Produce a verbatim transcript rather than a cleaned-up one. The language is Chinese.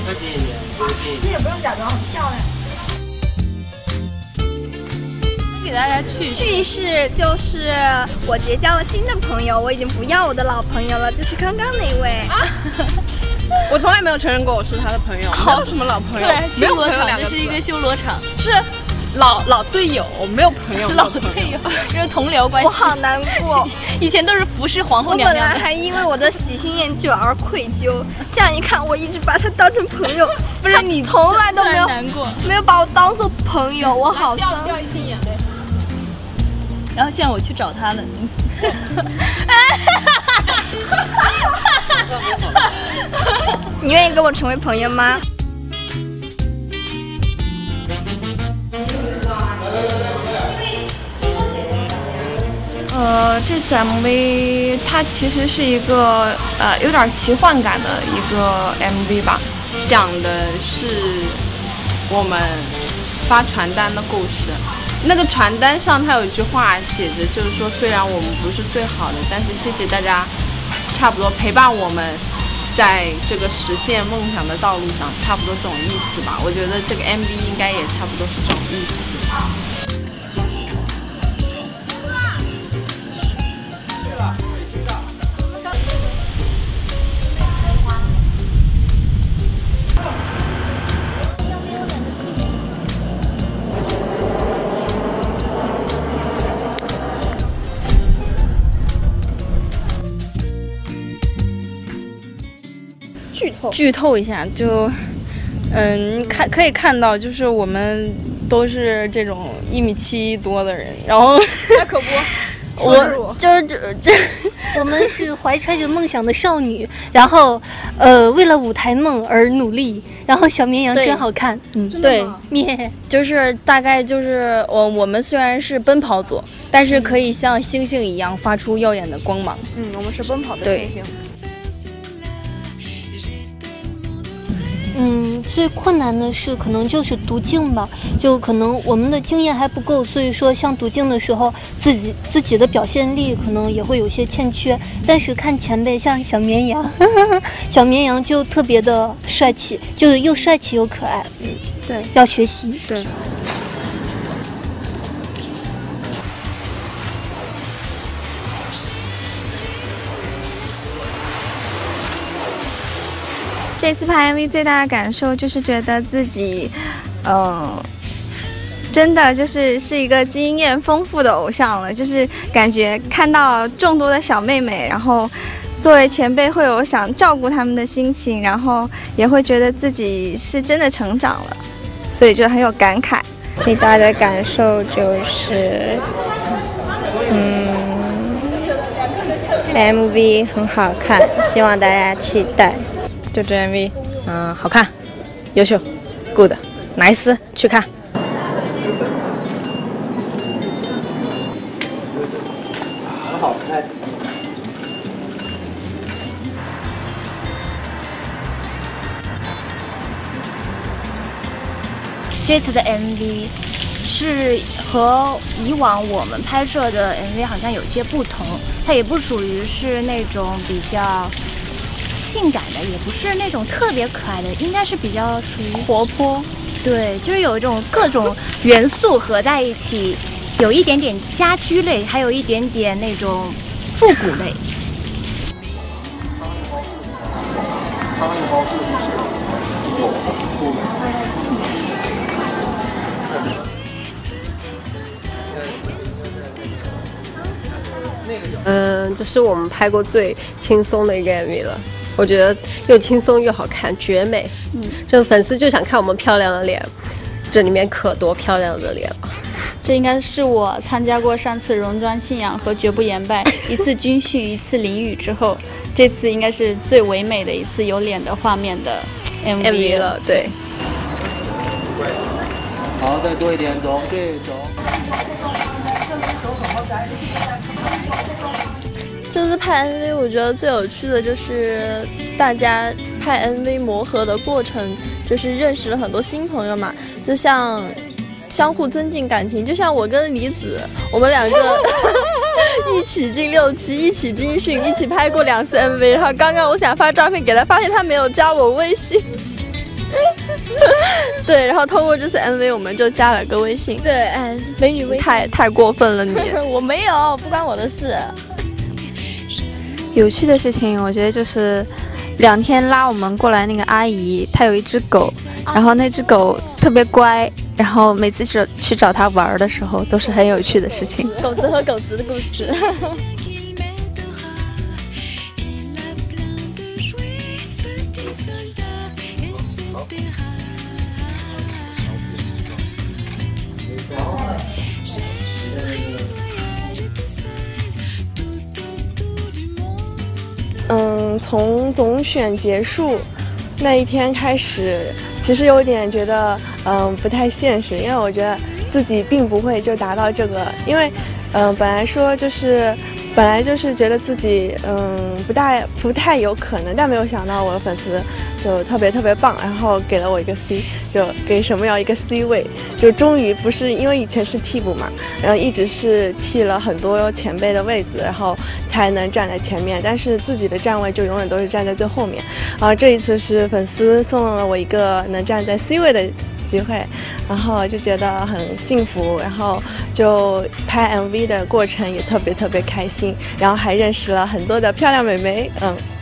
这也不用假装很漂亮。 给大家去趣事就是我结交了新的朋友，我已经不要我的老朋友了，就是刚刚那位。啊、 我从来没有承认过我是他的朋友，没有什么老朋友，没有朋友两个字， 这是一个修罗场， 是老老队友，没有朋友， 老队友，这是同僚关系。 我好难过， 以前都是服侍皇后娘娘的。 我本来还因为我的喜新厌旧而愧疚，这样一看，我一直把他当成朋友， 不是你从来都没有难过， 没有把我当做朋友，我好伤心。 然后现在我去找他了。 你愿意跟我成为朋友吗？ 呃，这次 M V 它其实是一个呃有点奇幻感的一个 M V 吧，讲的是我们发传单的故事。那个传单上它有一句话写着，就是说虽然我们不是最好的，但是谢谢大家，差不多陪伴我们在这个实现梦想的道路上，差不多这种意思吧。我觉得这个 M V 应该也差不多是这种意思。 剧透剧透一下，就嗯看可以看到，就是我们都是这种一米七多的人，然后那可不， 我就这这， 我们是怀揣着梦想的少女，然后呃为了舞台梦而努力，然后小绵羊真好看， 嗯，对， 咩， 就是大概就是我我们虽然是奔跑组，但是可以像星星一样发出耀眼的光芒。 嗯，我们是奔跑的星星。 嗯，最困难的是可能就是读经吧，就可能我们的经验还不够，所以说像读经的时候，自己自己的表现力可能也会有些欠缺。但是看前辈像小绵羊，呵呵小绵羊就特别的帅气，就又帅气又可爱。嗯， 对， 要学习。 对。 这次拍 M V 最大的感受就是觉得自己，嗯、呃，真的就是是一个经验丰富的偶像了，就是感觉看到众多的小妹妹，然后作为前辈会有想照顾他们的心情，然后也会觉得自己是真的成长了，所以就很有感慨。最大的感受就是，嗯 ，M V 很好看，希望大家期待。 就这 M V， 嗯，好看，优秀 ，good，nice， 去看。 很好，nice。 这次的 M V 是和以往我们拍摄的 M V 好像有些不同，它也不属于是那种比较性感的，也不是那种特别可爱的，应该是比较属于活泼。对，就是有一种各种元素合在一起，有一点点家居类，还有一点点那种复古类。 嗯，这是我们拍过最轻松的一个 M V 了，我觉得又轻松又好看，绝美。嗯，这粉丝就想看我们漂亮的脸，这里面可多漂亮的脸了。 这应该是我参加过上次戎装信仰和绝不言败一次军训一次淋雨之后，这次应该是最唯美的一次有脸的画面的 M V 了。 了对。 好，再多一点，走，对，走。 这次拍 M V 我觉得最有趣的就是大家拍 M V 磨合的过程，就是认识了很多新朋友嘛，就像相互增进感情，就像我跟李子，我们两个一起进六期，一起军训，一起拍过两次 M V， 然后刚刚我想发照片给他，发现他没有加我微信。 对，然后通过这次 M V 我们就加了个微信。 对，哎，美女微信。 太太过分了你！ 我没有，不关我的事。 有趣的事情，我觉得就是两天拉我们过来那个阿姨，她有一只狗，然后那只狗特别乖，然后每次去去找她玩的时候，都是很有趣的事情。 狗子和狗子的故事。 嗯，从总选结束那一天开始，其实有点觉得嗯不太现实，因为我觉得自己并不会就达到这个，因为嗯本来说就是本来就是觉得自己嗯不大不太有可能，但没有想到我的粉丝就特别特别棒，然后给了我一个 C， 就给沈梦瑶一个 C 位，就终于不是因为以前是替补嘛，然后一直是替了很多前辈的位子，然后才能站在前面，但是自己的站位就永远都是站在最后面。然后这一次是粉丝送了我一个能站在 C 位的机会，然后就觉得很幸福，然后就拍 M V 的过程也特别特别开心，然后还认识了很多的漂亮美眉，嗯。